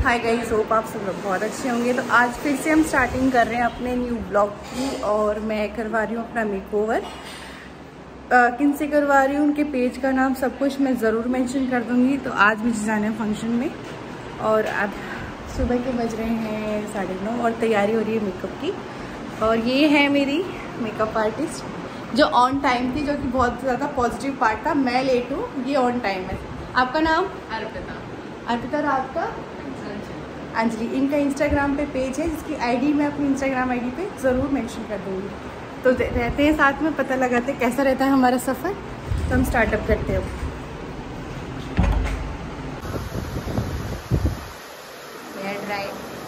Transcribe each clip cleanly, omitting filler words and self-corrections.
Hi guys, hope आप सब लोग बहुत अच्छे होंगे। तो आज फिर से हम स्टार्टिंग कर रहे हैं अपने न्यू ब्लॉग की और मैं करवा रही हूँ अपना मेकओवर। किन से करवा रही हूँ, उनके पेज का नाम सब कुछ मैं ज़रूर मेंशन कर दूँगी। तो आज मुझे जाना है फंक्शन में और अब सुबह के बज रहे हैं 9:30 और तैयारी हो रही है मेकअप की। और ये है मेरी मेकअप आर्टिस्ट जो ऑन टाइम थी, जो कि बहुत ज़्यादा पॉजिटिव पार्ट था। मैं लेट हूँ, ये ऑन टाइम है। आपका नाम? अर्पिता। अर्पिता, और आपका? अंजलि। इनका इंस्टाग्राम पे पेज है जिसकी आईडी मैं अपनी इंस्टाग्राम आईडी पे ज़रूर मेंशन कर दूँगी। तो रहते हैं साथ में, पता लगाते हैं कैसा रहता है हमारा सफ़र। तो हम स्टार्टअप करते हैं। हेयर ड्राई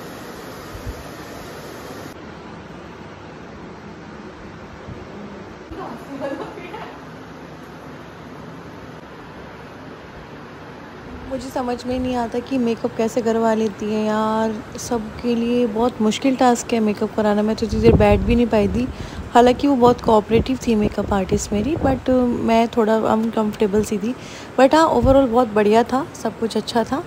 मुझे समझ में ही नहीं आता कि मेकअप कैसे करवा लेती है यार। सबके लिए बहुत मुश्किल टास्क है मेकअप कराना। मैं तो इतनी देर बैठ भी नहीं पाई थी। हालांकि वो बहुत कोऑपरेटिव थी मेकअप आर्टिस्ट मेरी, बट मैं थोड़ा अनकंफर्टेबल सी थी। बट हाँ, ओवरऑल बहुत बढ़िया था, सब कुछ अच्छा था।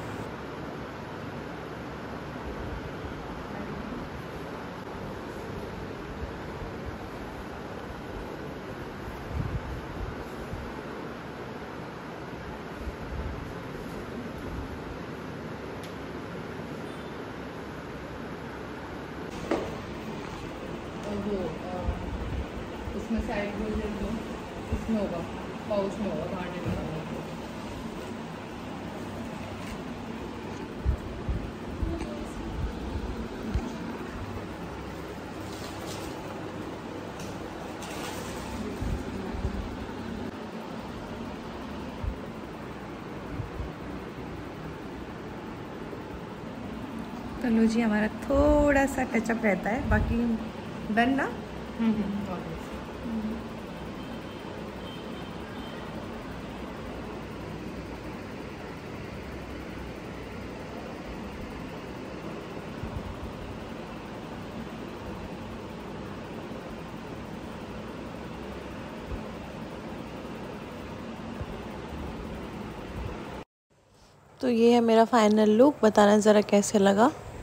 उसमें साइड गोल्डन दो, इसमें होगा, पाउच में होगा, बाहर नहीं होगा। तो लो जी, हमारा थोड़ा सा टचअप रहता है, बाकी डन ना। तो ये है मेरा फाइनल लुक। बताना ज़रा कैसे लगा।